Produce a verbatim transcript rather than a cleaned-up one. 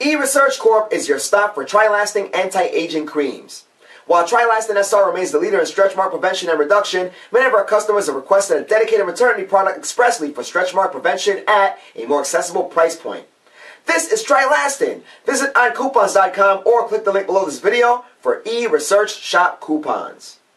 eResearch Corp is your stop for tri-lasting anti-aging creams. While Tri-Lastin S R remains the leader in stretch mark prevention and reduction, many of our customers have requested a dedicated maternity product expressly for stretch mark prevention at a more accessible price point. This is Tri-Lastin. Visit on coupons dot com or click the link below this video for eResearch Shop coupons.